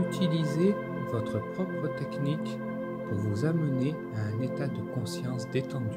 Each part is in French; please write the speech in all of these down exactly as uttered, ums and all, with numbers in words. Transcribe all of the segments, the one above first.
Utilisez votre propre technique pour vous amener à un état de conscience détendu.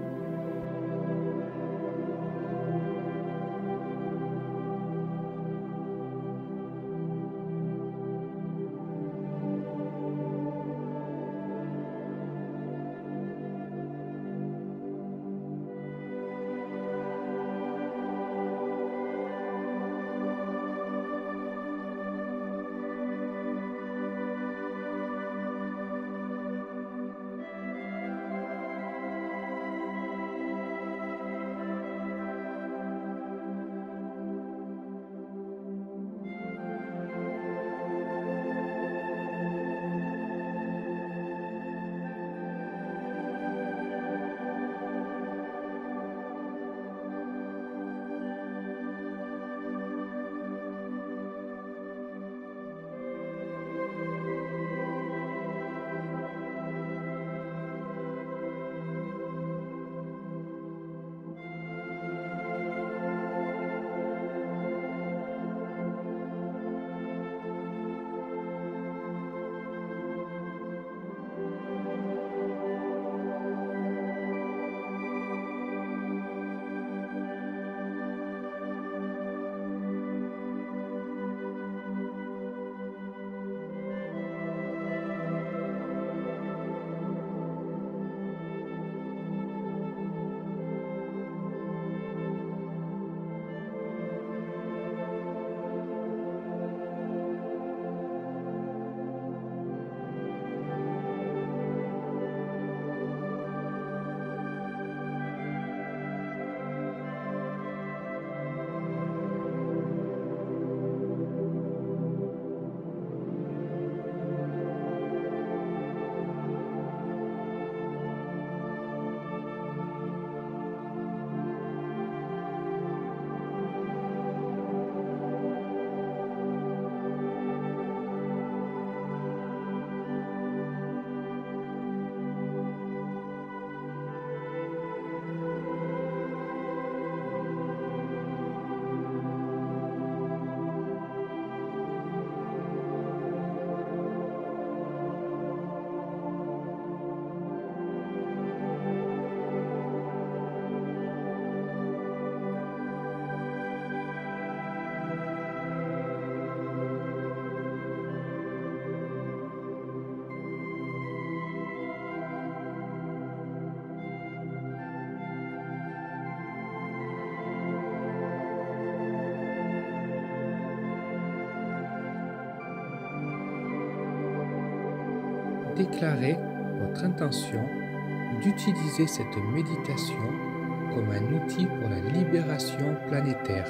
Déclarez votre intention d'utiliser cette méditation comme un outil pour la libération planétaire.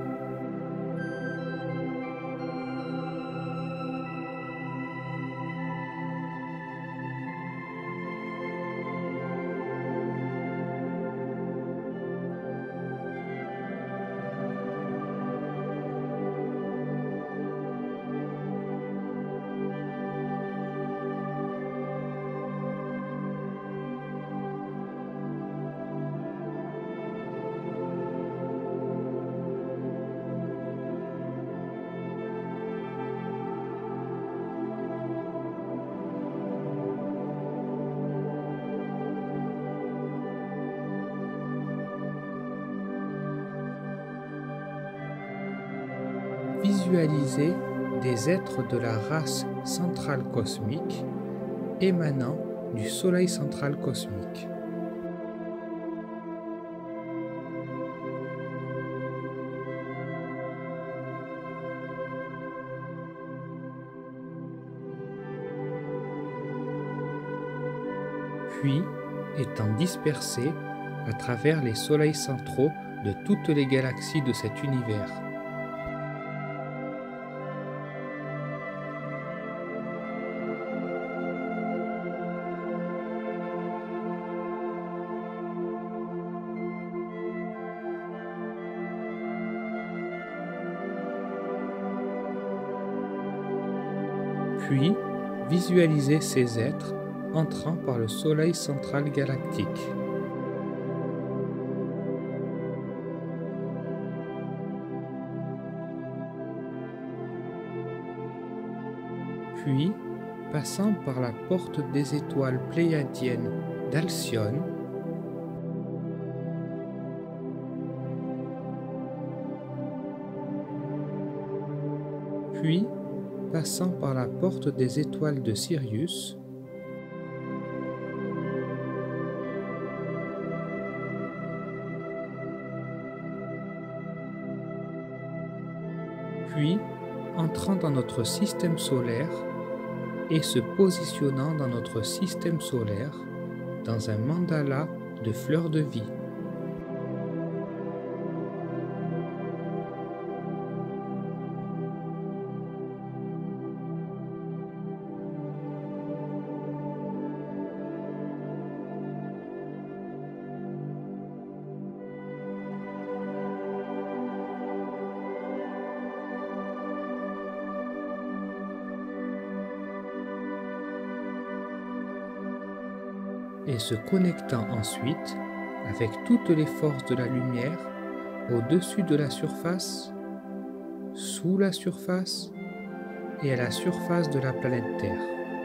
Visualisez des êtres de la race centrale cosmique émanant du Soleil central cosmique. Puis, étant dispersés à travers les soleils centraux de toutes les galaxies de cet univers. Puis, visualisez ces êtres entrant par le Soleil central galactique. puis passant par la porte des étoiles pléiadiennes d'Alcyone, puis passant par la porte des étoiles de Sirius, puis entrant dans notre système solaire et se positionnant dans notre système solaire dans un mandala de fleurs de vie. Et se connectant ensuite avec toutes les forces de la lumière au-dessus de la surface, sous la surface et à la surface de la planète Terre.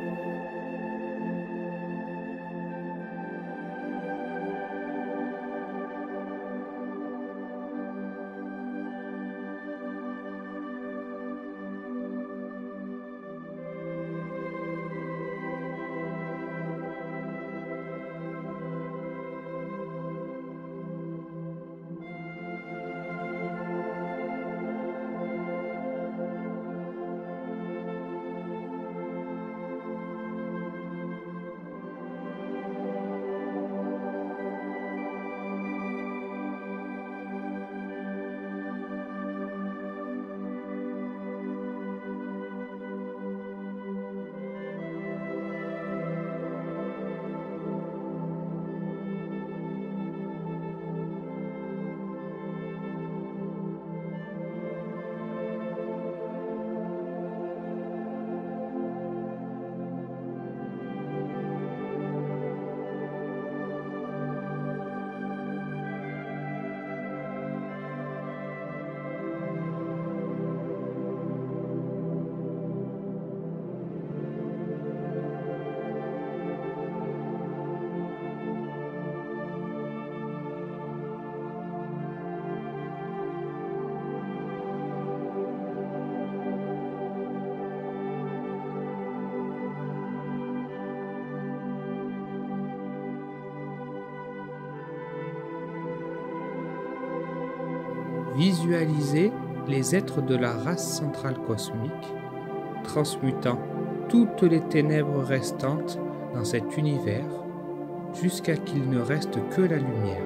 Visualisez les êtres de la race centrale cosmique, transmutant toutes les ténèbres restantes dans cet univers jusqu'à qu'il ne reste que la lumière.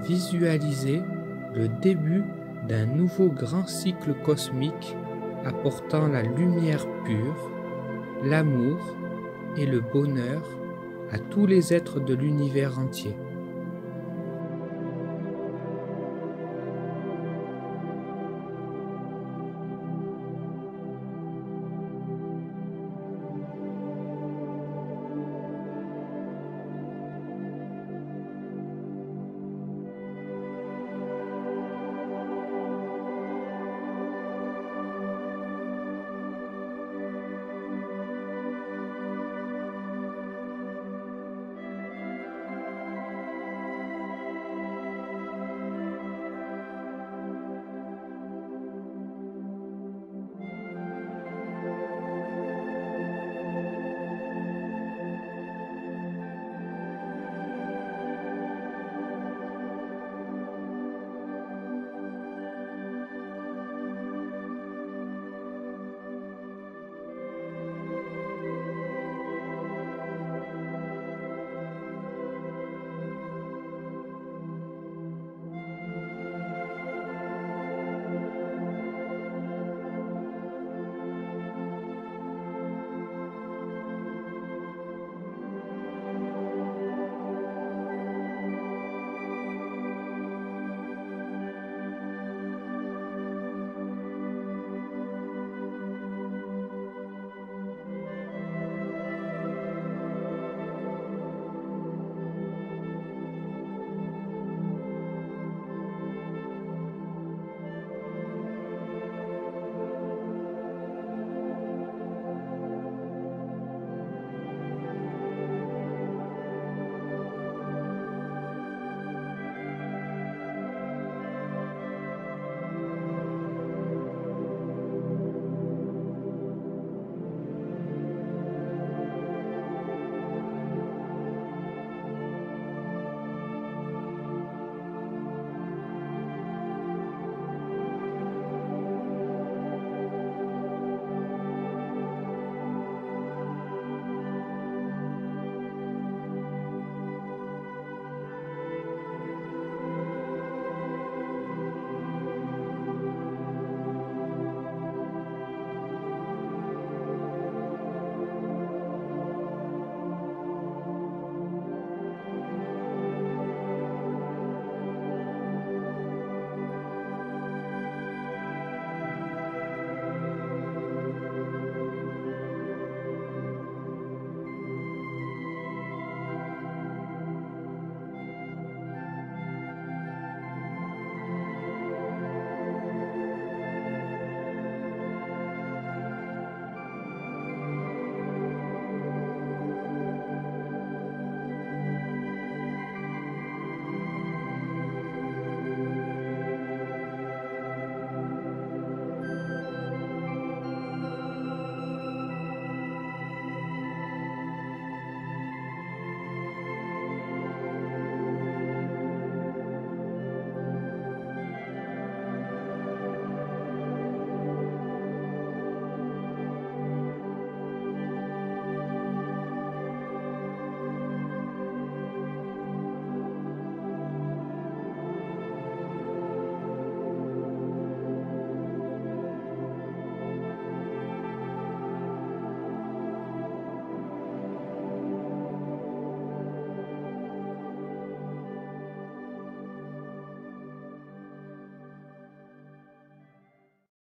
visualisez le début d'un nouveau grand cycle cosmique apportant la lumière pure, l'amour et le bonheur à tous les êtres de l'univers entier.